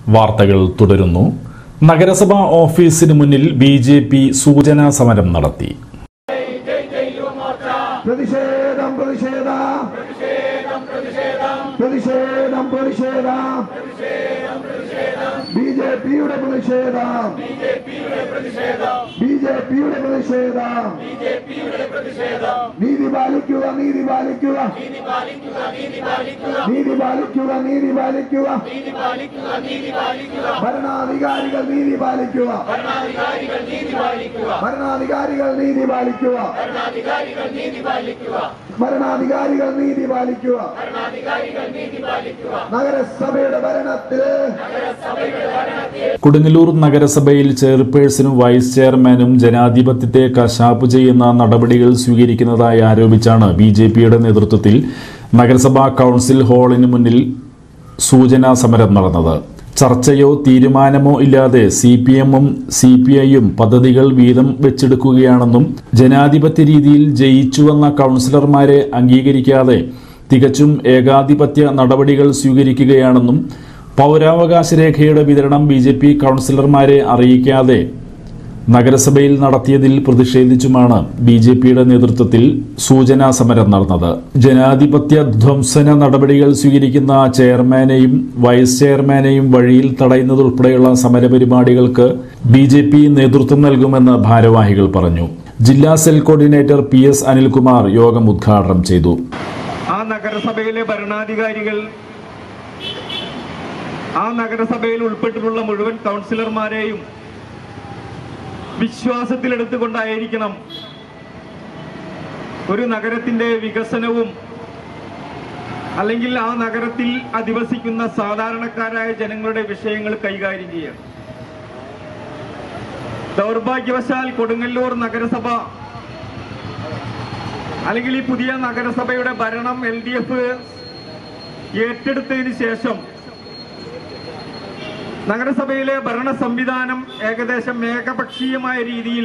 വാർത്തകൾ തുടരുന്നു. നഗരസഭാ ഓഫീസിന് മുന്നിൽ ബിജെപി സൂചനാ സമരം നടത്തി. ബിജെപിയുടെ പ്രതിഷേധം നീതി പാലിക്കുക ഭരണാധികാരികൾ നീതി പാലിക്കുക നഗരസഭയുടെ ഭരണത്തിൽ കൊടുങ്ങല്ലൂർ നഗരസഭയിൽ ചെയർപേഴ്സണും വൈസ് ചെയർമാനും ജനാധിപത്യത്തെ കശാപ്പ് ചെയ്യുന്ന നടപടികൾ സ്വീകരിക്കുന്നതായി ആരോപിച്ചാണ് ബിജെപിയുടെ നേതൃത്വത്തിൽ നഗരസഭാ കൗൺസിൽ ഹാളിന് മുന്നിൽ സൂചനാ സമരം നടന്നത്. ചർച്ചയോ തീരുമാനമോ ഇല്ലാതെ CPM-ഉം CPI-യും പദ്ധതികൾ വീതം വെച്ചെടുക്കുകയാണെന്നും ജനാധിപത്യ രീതിയിൽ ജയിച്ചുവന്ന കൗൺസിലർമാരെ അംഗീകരിക്കാതെ തികച്ചും ഏകാധിപത്യ നടപടികൾ സ്വീകരിക്കുകയാണെന്നും പൗരാവകാശ രേഖയുടെ വിതരണം BJP കൗൺസിലർമാരെ അറിയിക്കാതെ നഗരസഭയിൽ നടത്തിയതിൽ പ്രതിഷേധിച്ചുമാണ് BJPയുടെ നേതൃത്വത്തിൽ സൂചനാ സമരം നടന്നത്. ജനാധിപത്യ ധ്വംസന നടപടികൾ സ്വീകരിക്കുന്ന ചെയർമാനെയും വൈസ് ചെയർമാനെയും വഴിയിൽ തടയുന്നതുൾപ്പെടെയുള്ള സമരപരിപാടികൾക്ക് BJP നേതൃത്വം നൽകുമെന്ന് ഭാരവാഹികൾ പറഞ്ഞു. ജില്ലാ സെൽ കോർഡിനേറ്റർ PS അനിൽകുമാർ യോഗം ഉദ്ഘാടനം ചെയ്തു. ആ നഗരസഭയിലെ ഭരണാധികാരികൾ ആ നഗരസഭയിൽ ഉൾപ്പെട്ടിട്ടുള്ള മുഴുവൻ കൗൺസിലർമാരെയും വിശ്വാസത്തിലെടുത്തുകൊണ്ടായിരിക്കണം ഒരു നഗരത്തിന്റെ വികസനവും അല്ലെങ്കിൽ ആ നഗരത്തിൽ അധിവസിക്കുന്ന സാധാരണക്കാരായ ജനങ്ങളുടെ വിഷയങ്ങൾ കൈകാര്യം ചെയ്യാൻ. ദൗർഭാഗ്യവശാൽ കൊടുങ്ങല്ലൂർ നഗരസഭ അല്ലെങ്കിൽ ഈ പുതിയ നഗരസഭയുടെ ഭരണം LDF ഏറ്റെടുത്തതിന് ശേഷം നഗരസഭയിലെ ഭരണ സംവിധാനം ഏകദേശം ഏകപക്ഷീയമായ രീതിയിൽ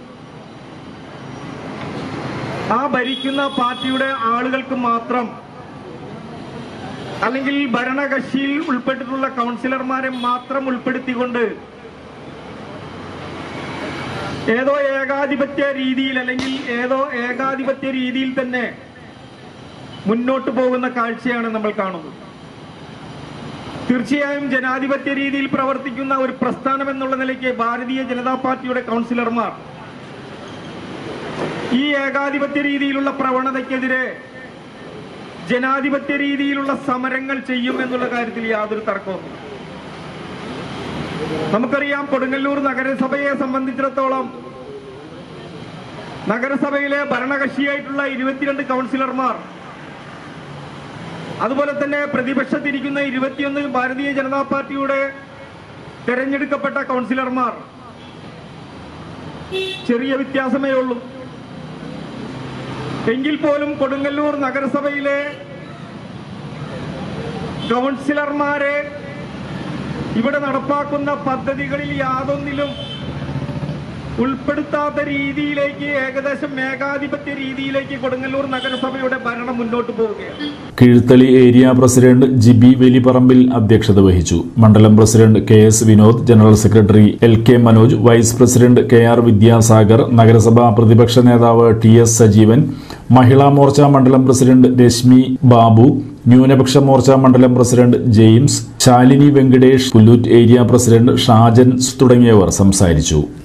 ആ ഭരിക്കുന്ന പാർട്ടിയുടെ ആളുകൾക്ക് മാത്രം അല്ലെങ്കിൽ ഭരണകക്ഷിയിൽ ഉൾപ്പെട്ടിട്ടുള്ള കൗൺസിലർമാരെ മാത്രം ഉൾപ്പെടുത്തിക്കൊണ്ട് ഏതോ ഏകാധിപത്യ രീതിയിൽ തന്നെ മുന്നോട്ട് പോകുന്ന കാഴ്ചയാണ് നമ്മൾ കാണുന്നത്. തീർച്ചയായും ജനാധിപത്യ രീതിയിൽ പ്രവർത്തിക്കുന്ന ഒരു പ്രസ്ഥാനം എന്നുള്ള നിലയ്ക്ക് ഭാരതീയ ജനതാ പാർട്ടിയുടെ കൗൺസിലർമാർ ഈ ഏകാധിപത്യ രീതിയിലുള്ള പ്രവണതയ്ക്കെതിരെ ജനാധിപത്യ രീതിയിലുള്ള സമരങ്ങൾ ചെയ്യും എന്നുള്ള കാര്യത്തിൽ യാതൊരു തർക്കവുമില്ല. നമുക്കറിയാം, കൊടുങ്ങല്ലൂർ നഗരസഭയെ സംബന്ധിച്ചിടത്തോളം നഗരസഭയിലെ ഭരണകക്ഷിയായിട്ടുള്ള 22 കൗൺസിലർമാർ, അതുപോലെ തന്നെ പ്രതിപക്ഷത്തിരിക്കുന്ന 21 ഭാരതീയ ജനതാ പാർട്ടിയുടെ തെരഞ്ഞെടുക്കപ്പെട്ട കൗൺസിലർമാർ ചെറിയ വ്യത്യാസമേ ഉള്ളൂ. എങ്കിൽ പോലും കൊടുങ്ങല്ലൂർ നഗരസഭയിലെ കൗൺസിലർമാരെ ഇവിടെ നടപ്പാക്കുന്ന പദ്ധതികളിൽ യാതൊന്നിലും ഉൾപ്പെടുത്താത്ത രീതിയിലേക്ക്, ഏകദേശം ഏകാധിപത്യ രീതിയിലേക്ക് കൊടുങ്ങല്ലൂർ നഗരസഭയുടെ ഭരണം മുന്നോട്ട് പോവുകയാണ്. കീഴ്ത്തളി ഏരിയ പ്രസിഡന്റ് ജിബി വെലിപ്പറമ്പിൽ അധ്യക്ഷത വഹിച്ചു. മണ്ഡലം president KS Vinod, general secretary LK Manoj, vice president KR Vidyasagar, നഗരസഭാ പ്രതിപക്ഷ നേതാവ് TS സജീവൻ, മഹിളാ മോർച്ച മണ്ഡലം പ്രസിഡന്റ് രശ്മി ബാബു, ന്യൂനപക്ഷ മോർച്ച മണ്ഡലം president James, Shalini Venkatesh, Pullut area president Shajan തുടങ്ങിയവർ സംസാരിച്ചു.